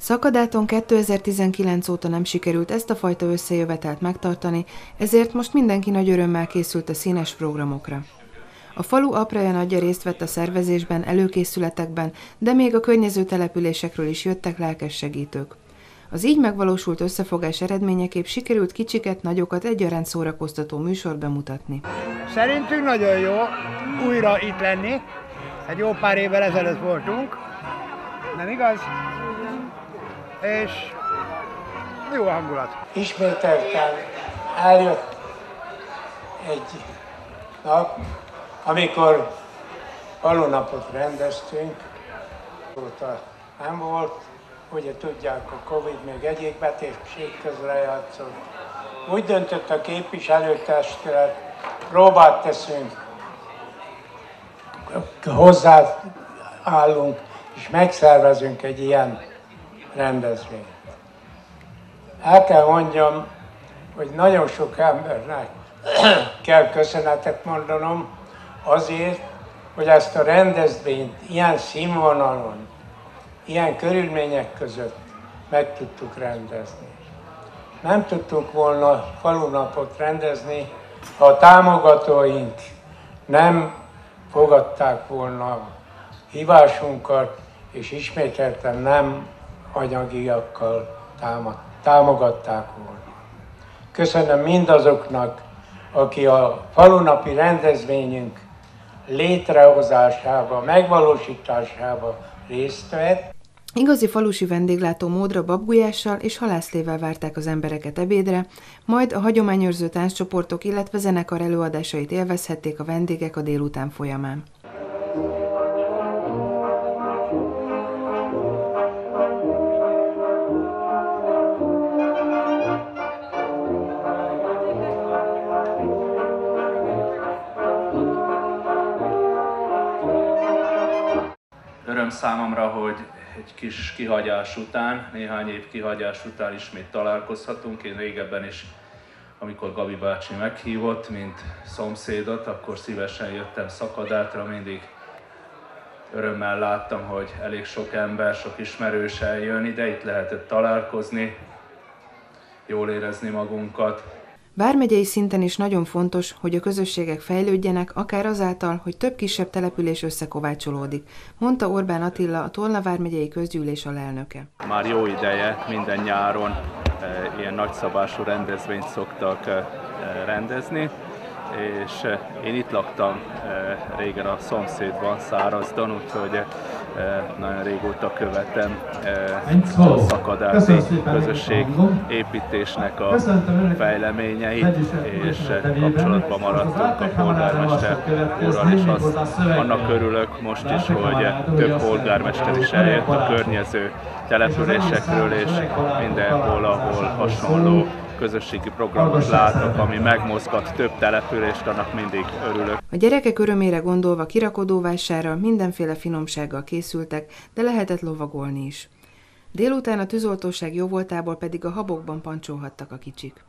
Szakadáton 2019 óta nem sikerült ezt a fajta összejövetelt megtartani, ezért most mindenki nagy örömmel készült a színes programokra. A falu apraja nagyja részt vett a szervezésben, előkészületekben, de még a környező településekről is jöttek lelkes segítők. Az így megvalósult összefogás eredményeképp sikerült kicsiket, nagyokat egyaránt szórakoztató műsort bemutatni. Szerintünk nagyon jó újra itt lenni. Egy jó pár évvel ezelőtt voltunk, nem igaz? És jó hangulat. Ismételten eljött egy nap, amikor falunapot rendeztünk, óta nem volt, ugye tudják, a Covid még egyik betegség közre játszott. Úgy döntött a képviselőtestület, próbát teszünk, hozzáállunk, és megszervezünk egy ilyen rendezvényt. El kell mondjam, hogy nagyon sok embernek kell köszönetet mondanom azért, hogy ezt a rendezvényt ilyen színvonalon, ilyen körülmények között meg tudtuk rendezni. Nem tudtunk volna falunapot rendezni, ha a támogatóink nem fogadták volna hívásunkat, és ismételten nem anyagiakkal támogatták volna. Köszönöm mindazoknak, aki a falunapi rendezvényünk létrehozásába, megvalósításába részt vett. Igazi falusi vendéglátó módra babgulyással és halászlével várták az embereket ebédre, majd a hagyományőrző tánccsoportok, illetve zenekar előadásait élvezhették a vendégek a délután folyamán. Öröm számomra, hogy egy kis kihagyás után, néhány év kihagyás után ismét találkozhatunk. Én régebben is, amikor Gabi bácsi meghívott, mint szomszédot, akkor szívesen jöttem Szakadátra, mindig örömmel láttam, hogy elég sok ember, sok ismerős eljön ide, itt lehetett találkozni, jól érezni magunkat. Vármegyei szinten is nagyon fontos, hogy a közösségek fejlődjenek, akár azáltal, hogy több kisebb település összekovácsolódik, mondta Orbán Attila, a Tolna vármegyei közgyűlés alelnöke. Már jó ideje minden nyáron ilyen nagyszabású rendezvényt szoktak rendezni, és én itt laktam régen a szomszédban, Szárazdon, úgyhogy nagyon régóta követem a szakadáti közösség építésnek a fejleményeit, és kapcsolatban maradtunk a polgármester úrral, és annak örülök most is, hogy több polgármester is eljött a környező településekről, és mindenhol, ahol hasonló közösségi programot látnak, ami megmozgat több települést, annak mindig örülök. A gyerekek örömére gondolva kirakodóvásárral mindenféle finomsággal készültek, de lehetett lovagolni is. Délután a tűzoltóság jóvoltából pedig a habokban pancsolhattak a kicsik.